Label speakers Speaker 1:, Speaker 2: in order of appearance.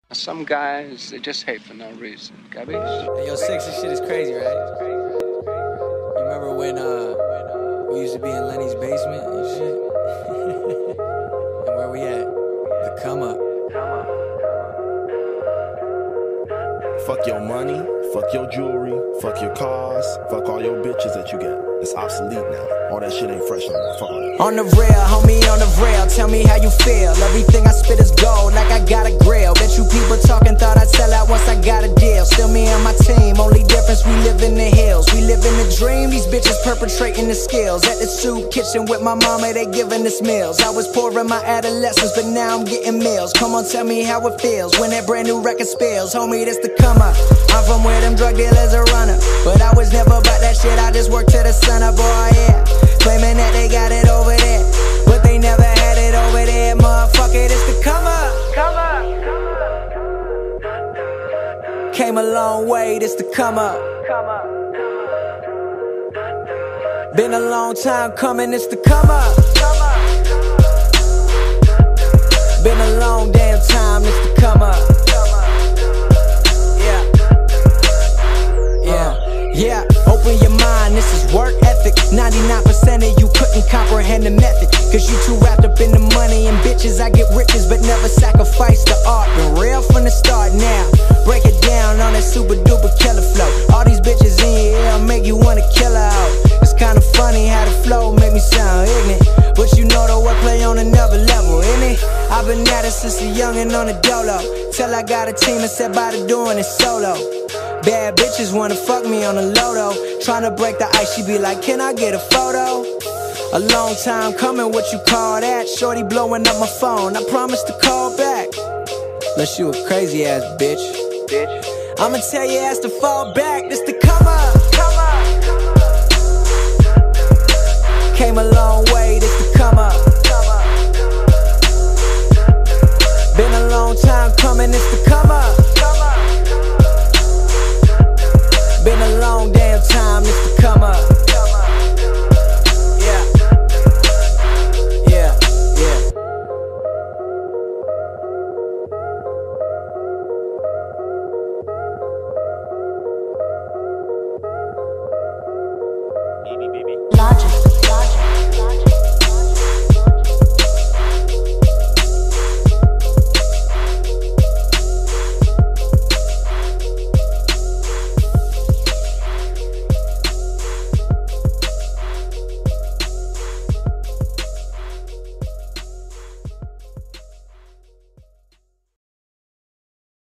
Speaker 1: Some guys, they just hate for no reason. Capiche?
Speaker 2: Hey, yo, sexy shit is crazy, right? You remember when we used to be in Lenny's basement and shit? And where we at? The come up.
Speaker 3: Fuck your money, fuck your jewelry, fuck your cars, fuck all your bitches that you get. It's obsolete now. All that shit ain't fresh no more. Fuck all that.
Speaker 2: On the rail, homie, on the rail. Tell me how you feel. Everything I spit is gold, like I got a grill. Bet you people talking thought I'd sell out once I got a deal. Still me and my team, only difference we live in the hills. We live in the dream, these bitches perpetrating the skills. At the soup kitchen with my mama, they giving us meals. I was poor in my adolescence, but now I'm getting meals. Come on, tell me how it feels when that brand new record spills. Homie, this the come up. I'm from where them drug dealers are running, but I was never about that shit, I just worked to the sun up, boy, yeah. Claiming that they got it over there, but they never had it over there, motherfucker, this the come up. Came a long way, this the come up. Been a long time coming, this the come up. Been a long damn time, this the come up. Yeah, open your mind, this is work ethic. 99% of you couldn't comprehend the method, cause you too wrapped up in the money and bitches. I get riches but never sacrifice the art. Been real from the start now. Break it down on that super duper killer flow. All these bitches in your ear make you wanna kill her out. It's kinda funny how the flow make me sound ignorant, but you know the wordplay on another level, innit? I've been at it since a youngin' on the dolo, till I got a team and set by to doing it solo. Bad bitches wanna fuck me on the low-though. Tryna break the ice, she be like, can I get a photo? A long time coming, what you call that? Shorty blowing up my phone, I promise to call back. Unless you a crazy ass bitch. I'ma tell your ass to fall back, this the come up. Came a long way, this the come up. Been a long time coming, this the come up. Been a long damn time, this to come up.